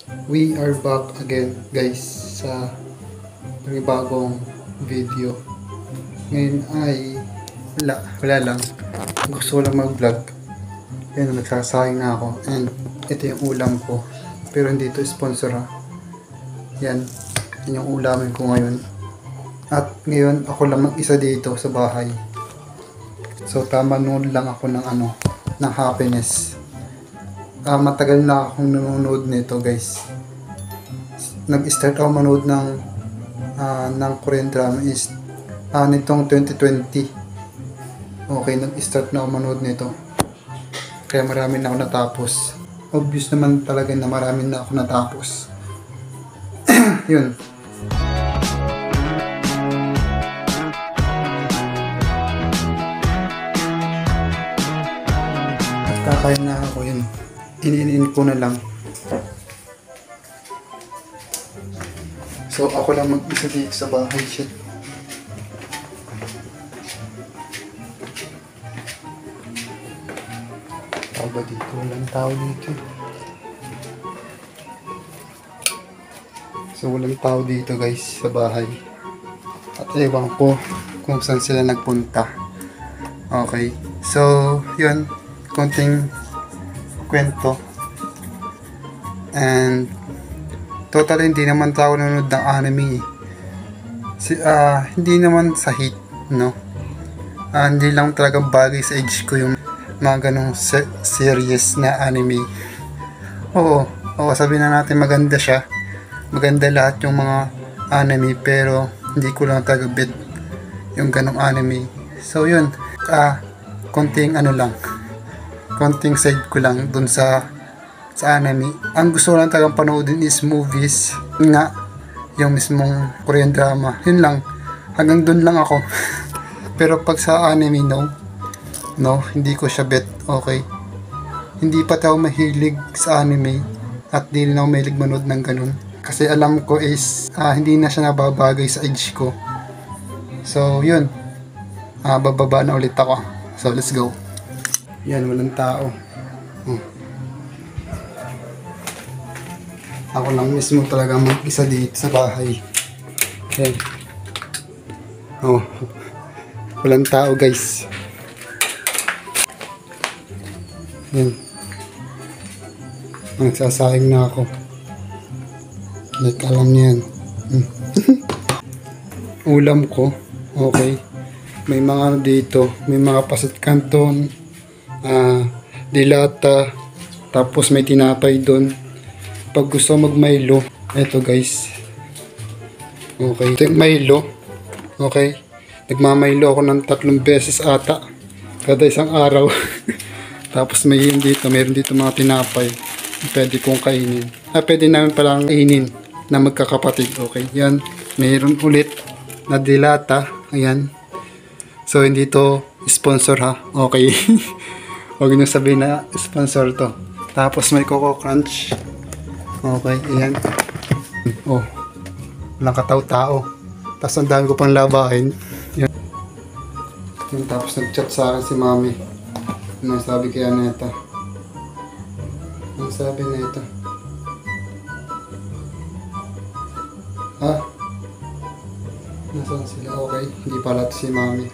We are back again guys sa bagong video. Ngayon ay wala lang. Gusto ko lang mag-vlog. Yan, nagsasayang na ako. And ito yung ulam ko. Pero hindi ito sponsor ha. Yan yung ulamin ko ngayon. At ngayon ako lang mag-isa dito sa bahay. So tama noon lang ako ng Happiness. Matagal na akong nanonood nito guys. Nag-start ako manood ng Korean drama is nitong 2020. Okay, nag-start na ako manood nito. Kaya marami na ako natapos. Obvious naman talaga na marami na ako natapos. Yun. At kakain na ako yun. Iniin ko na lang. So ako lang mag-isa dito sa bahay. Shit. Tao ba dito? Walang tao dito. So walang tao dito guys sa bahay. At ewan ko kung saan sila nagpunta. Okay. So yun. Konting kwento. And totally hindi naman tao nanonood ng anime. Hindi naman sa hate, no? Hindi lang talaga bagay sa age ko yung mga ganong series na anime. Oo, sabihin na natin maganda siya. Maganda lahat yung mga anime, pero hindi ko lang talaga bet yung ganong anime. So yun, konting konting side ko lang dun sa anime. Ang gusto ko lang talagang panoodin is movies nga, yung mismong Korean drama. Yun lang, hanggang dun lang ako. Pero pag sa anime, no, hindi ko siya bet. Okay, hindi pa tayo mahilig sa anime at di rin ako mahilig manood ng ganun, kasi alam ko is hindi na siya nababagay sa age ko. So yun, bababa na ulit ako. So let's go. Yan, walang tao. Ako lang mismo talaga mag-isa dito sa bahay. Yan. Walang tao guys. Yan. Nagsasayang na ako. Like alam niyo yan. Ulam ko. Okay. May mga dito. May mga pasit canton. Dilata. Tapos may tinapay doon. Pag gusto mag-Milo, eto guys. Okay. Ito yung Milo. Okay. Nagmamilo ako ng 3 beses ata. Kada isang araw. Tapos may dito. Meron dito mga tinapay. Pwede kong kainin. Pwede namin palang kainin na magkakapatid. Okay. Yan. Meron ulit na dilata. Ayan. So hindi to sponsor ha. Okay. Huwag nyo sabihin na sponsor to. Tapos may Coco Crunch. Okay, ayan. Walang kataw-tao. Tapos ang dami ko pang labahin. Yan. Tapos nag-chat sa akin si mami. Ano sabi kaya neta? Ano sabi neta? Nasaan sila? Okay, hindi pala ito si mami.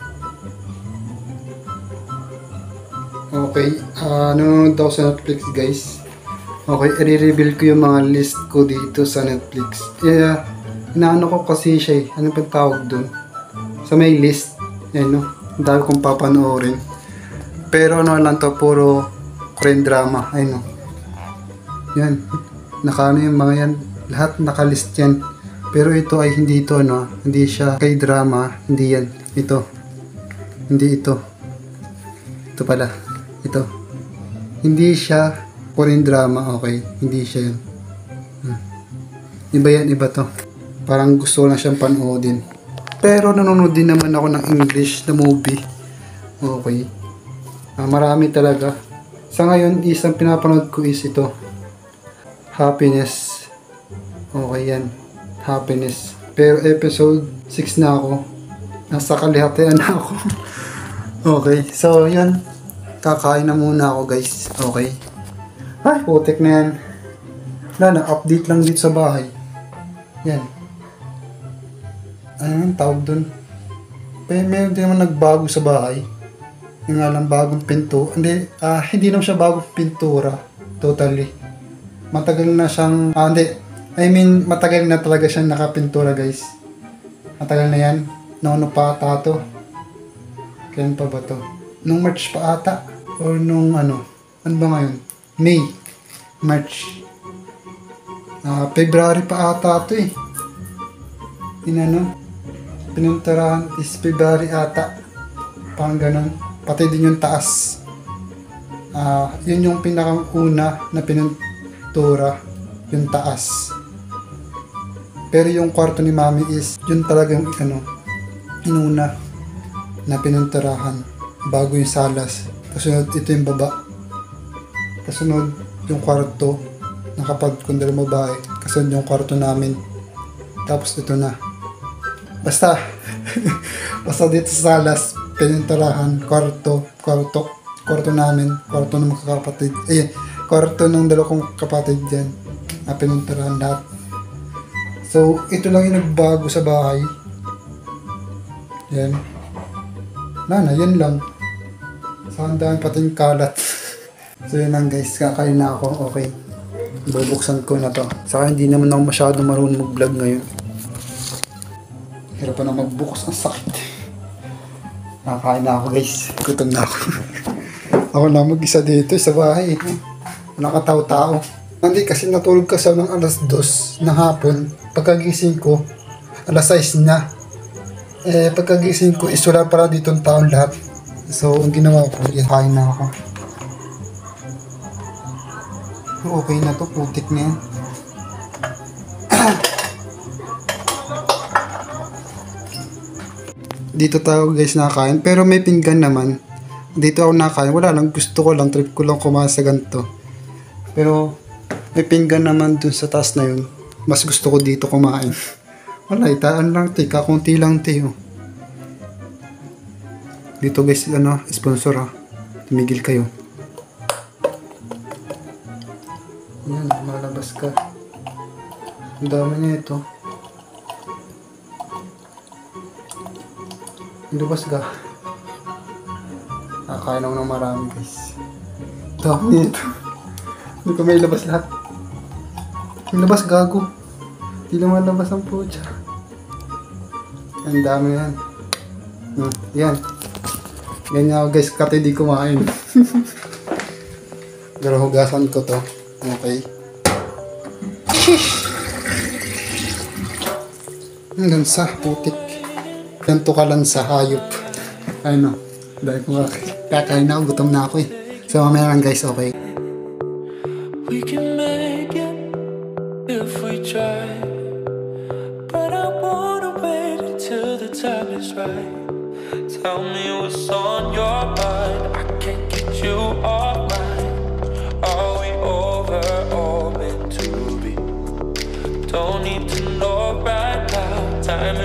Okay, nanonood ako sa Netflix guys. Okay, i-reveal ko yung mga list ko dito sa Netflix. Inaano ko kasi siya ano pang tawag dun? Sa may list. Yan no, dahil kong papanoorin. Pero ano lang to, puro Korean drama. Ayun no. Yan, nakaano yung mga yan. Lahat nakalist yan. Pero ito ay hindi ito hindi siya kay drama. Hindi yan, ito. Hindi ito. Ito pala. Ito. Hindi siya Korean drama, okay? Hindi siya yun. Iba yan, iba to. Parang gusto ko lang siyang panoodin. Pero nanonood din naman ako ng English na movie. Okay. Marami talaga. Sa ngayon, isang pinapanood ko is ito. Happiness. Okay yan. Happiness. Pero episode 6 na ako. Nasa kalihatian na ako. Okay. So, yan. Kakain na muna ako guys. Okay. Ay, putik na yan. Wala na, update lang dito sa bahay. Yan. Ano yung tawag dun? Meron din naman nagbago sa bahay. Yung nga lang bagong pinto. Hindi naman siya bagong pintura. Totally. Matagal na siyang... matagal na talaga siyang nakapintura, guys. Matagal na yan. Noon pa ata to. Kailan pa ba to? Nung March pa ata. Or nung ano ba ngayon? May. March. February pa ata to eh. Pininturahan is February ata. Parang ganun. Pati din yung taas. Yun yung pinakauna na pinuntura. Yung taas. Pero yung kwarto ni Mami is yun talagang inuna na pinunturahan bago yung salas. Kasunod ito yung baba. Kasunod yung kwarto ng kapatid kong dalawang babae. Kasunod yung kwarto namin. Tapos ito na. Basta dito sa salas pinunturahan kwarto namin, kwarto ng mga kapatid. Kwarto ng dalawang kapatid dyan. Pinunturahan lahat. So, ito lang yung nagbago sa bahay. Yan. Yan lang. So, ang dami pating kalat. So, yun lang guys. Kakain na ako. Okay. Bubuksan ko na to. Saka hindi naman ako masyado marunong mag-vlog ngayon. Hirap pa na magbukas. Ang sakit. Nakakain na ako guys. Gutom na ako. Ako na mag-isa dito sa bahay. Nakataw-tao. Hindi kasi natulog kasi ng alas 2 ng hapon. Pagkagising ko, alas 6 na. Pagkagising ko, wala para dito ang taon lahat. So, ang ginawa ko, kain na ako. Okay na to, putik na yan. Dito tayo guys nakakain, pero may pinggan naman. Dito ako nakakain, wala lang, gusto ko lang, trip ko lang kumain sa ganito. Pero, may pinggan naman dun sa taas na yun. Mas gusto ko dito kumain. Wala, itaan lang, kakunti lang, oh. Dito guys, sponsor ha. Tumigil kayo. Yan, malabas ka. Ang dami niya ito. Lumabas ka. Kakain ako ng marami guys. Dami niya ito. Hindi ko may labas lahat. Labas gago. Hindi naman labas ang pucha. Ang dami yan. Yan. Ganyan ako guys, kati di kumain. Pero hugasan ko to. Okay. Hanggang sa putik. Ganto ka lang sa hayop. Dahil ko kakain na ako, gutom na ako eh. So mamaya lang guys, okay. We can make it if we try, but I wanna wait until the time is right. Tell me what's on your mind. I can't get you off mine. Are we over or meant to be? Don't need to know right now. Time